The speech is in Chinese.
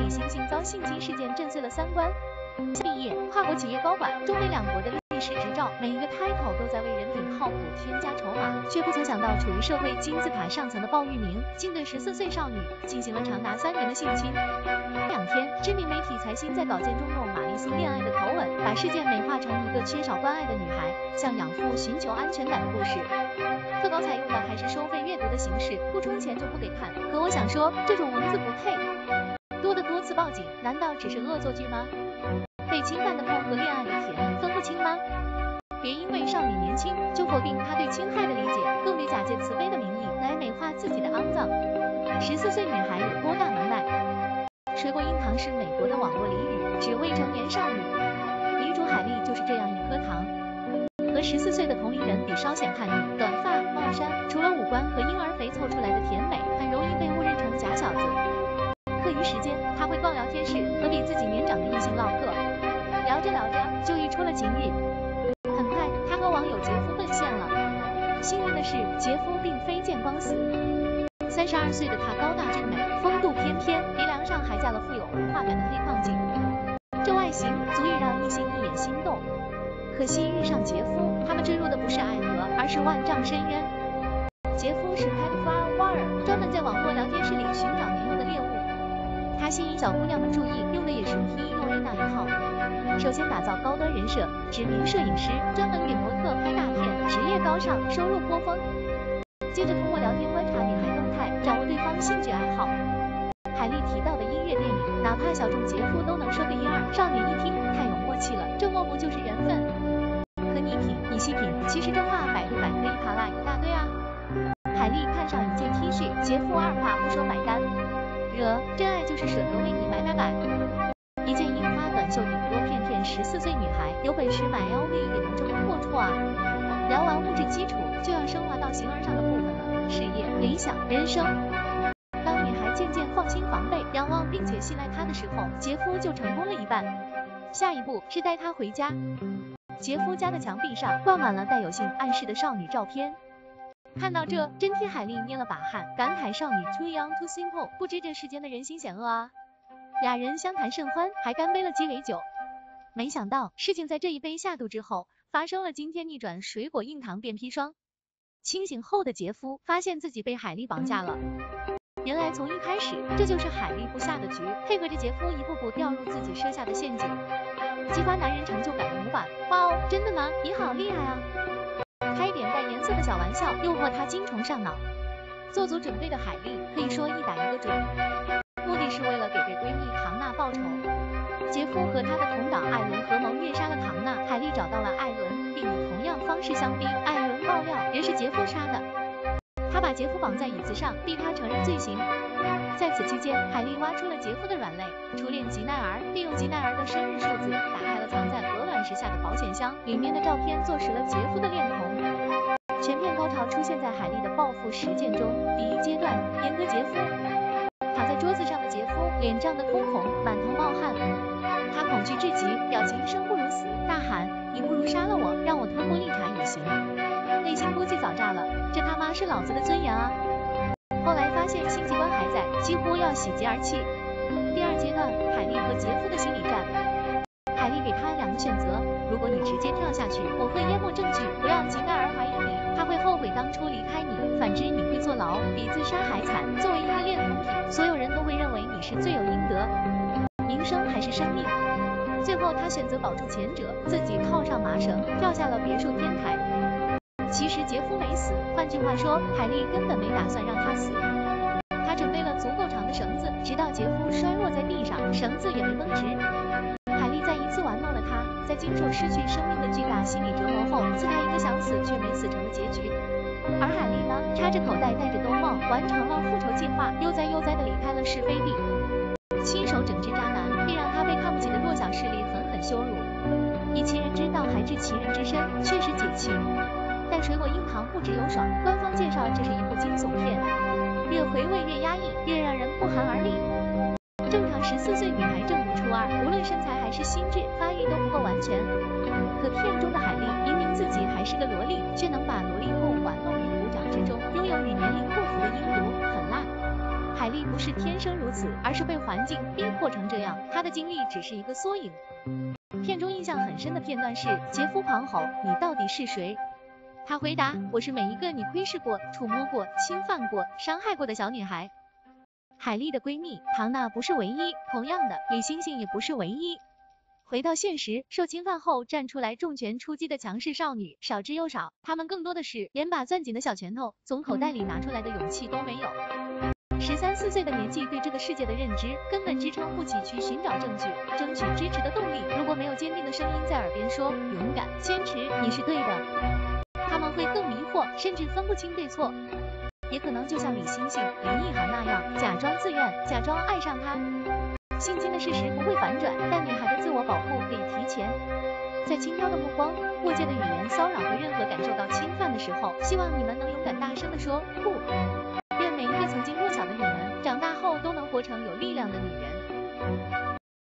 李行刑遭性侵事件震碎了三观。毕业，跨国企业高管，中美两国的历史执照，每一个 title 都在为人品靠谱添加筹码，却不曾想到处于社会金字塔上层的鲍玉明，竟对14岁少女进行了长达3年的性侵。2天，知名媒体财新在稿件中用玛丽苏恋爱的口吻，把事件美化成一个缺少关爱的女孩向养父寻求安全感的故事。特稿采用的还是收费阅读的形式，不充钱就不给看。可我想说，这种文字不配。多次报警，难道只是恶作剧吗？被侵犯的痛和恋爱的甜分不清吗？别因为少女年轻就否定她对侵害的理解，更别假借慈悲的名义来美化自己的肮脏。14岁女孩有多大能耐？水果硬糖是美国的网络俚语，指未成年少女。女主海莉就是这样一颗糖。和14岁的同龄人比稍显叛逆，短发帽衫，除了五官和婴儿肥凑出来的甜美，很容易被误认成假小子。课余时间，他会逛聊天室和比自己年长的异性唠嗑，聊着就遇出了情侣。很快，他和网友杰夫奔现了。幸运的是，杰夫并非见光死。32岁的他高大俊美，风度翩翩，鼻梁上还架了富有文化感的黑框镜，这外形足以让异性一眼心动。可惜遇上杰夫，他们坠入的不是爱河，而是万丈深渊。杰夫是 pedophile wire， 专门在网络聊天室里寻找年幼的猎物。他吸引小姑娘们注意，用的也是 PUA 那一套。首先打造高端人设，知名摄影师，专门给模特拍大片，职业高尚，收入颇丰。接着通过聊天观察女孩动态，掌握对方兴趣爱好。海莉提到的音乐、电影，哪怕小众杰夫都能说个一二。少女一听，太有默契了，这莫不就是缘分？可你品，你细品，其实真话百度百科一扒拉一大堆啊。海莉看上一件 T 恤，杰夫二话不说买单。真爱就是舍得为你买。一件印花短袖顶多骗14岁女孩，有本事买 LV 也能这么阔绰啊！聊完物质基础，就要升华到形而上的部分了，事业、理想、人生。当女孩渐渐放心防备、仰望并且信赖他的时候，杰夫就成功了一半。下一步是带她回家。杰夫家的墙壁上挂满了带有性暗示的少女照片。看到这，真替海莉捏了把汗，感慨少女 too young too simple， 不知这世间的人心险恶啊。俩人相谈甚欢，还干杯了鸡尾酒。没想到事情在这一杯下肚之后，发生了惊天逆转，水果硬糖变砒霜。清醒后的杰夫发现自己被海莉绑架了。原来从一开始，这就是海莉布下的局，配合着杰夫一步步掉入自己设下的陷阱，激发男人成就感的模板。哇哦，真的吗？你好厉害啊！开点带颜色的小玩笑，诱惑他精虫上脑。做足准备的海莉可以说一打一个准，目的是为了给闺蜜唐娜报仇。杰夫和他的同党艾伦合谋虐杀了唐娜，海莉找到了艾伦，并以同样方式相逼。艾伦爆料人是杰夫杀的，他把杰夫绑在椅子上，逼他承认罪行。在此期间，海莉挖出了杰夫的软肋，初恋吉奈儿，利用吉奈儿的生日数字，打开了藏在鹅卵石下的保险箱，里面的照片坐实了杰夫的恋童。全片高潮出现在海莉的报复实践中。第一阶段，阉割杰夫。躺在桌子上的杰夫脸涨得通红，满头冒汗，他恐惧至极，表情生不如死，大喊：“你不如杀了我，让我吞玻璃茶也行。”内心估计早炸了，这他妈是老子的尊严啊！后来发现性器官还在，几乎要喜极而泣。第二阶段，海莉和杰夫的心理战。海莉给他2个选择：如果你直接跳下去，我会淹没证据，不让吉奈儿怀疑你，他会后悔当初离开你；反之，你会坐牢，比自杀还惨。作为一个恋童癖，所有人都会认为你是罪有应得。名声还是生命？最后他选择保住前者，自己套上麻绳，跳下了别墅天台。其实杰夫没死，换句话说，海莉根本没打算让他死。他准备了足够长的绳子，直到杰夫摔落在地上，绳子也没绷直。海莉再一次玩弄了他，在经受失去生命的巨大心理折磨后，赐他一个想死却没死成的结局。而海莉呢，插着口袋，戴着兜帽，完成了复仇计划，悠哉地离开了是非地。亲手整治渣男，并让他被看不起的弱小势力狠狠羞辱。以其人之道还治其人之身，确实解气。但水果硬糖不只有爽，官方介绍这是一部惊悚片，越回味越压抑，越让人不寒而栗。正常14岁女孩正不初二，无论身材还是心智发育都不够完全。可片中的海莉明明自己还是个萝莉，却能把萝莉控玩弄于股掌之中，拥有与年龄不符的阴毒，很辣。海海莉不是天生如此，而是被环境逼迫成这样，她的经历只是一个缩影。片中印象很深的片段是杰夫狂吼：“你到底是谁？”她回答：“我是每一个你窥视过、触摸过、侵犯过、伤害过的小女孩。”海莉的闺蜜唐娜不是唯一，同样的，李星星也不是唯一。回到现实，受侵犯后站出来重拳出击的强势少女少之又少，她们更多的是连把攥紧的小拳头从口袋里拿出来的勇气都没有。13、14岁的年纪对这个世界的认知根本支撑不起去寻找证据、争取支持的动力。如果没有坚定的声音在耳边说勇敢、坚持，你是对的，他们会更迷惑，甚至分不清对错。也可能就像李星星、林奕涵那样，假装自愿，假装爱上他。性侵的事实不会反转，但女孩的自我保护可以提前。在轻佻的目光、过界的语言骚扰和任何感受到侵犯的时候，希望你们能勇敢大声地说不。愿每一个曾经弱小的你们，长大后都能活成有力量的女人。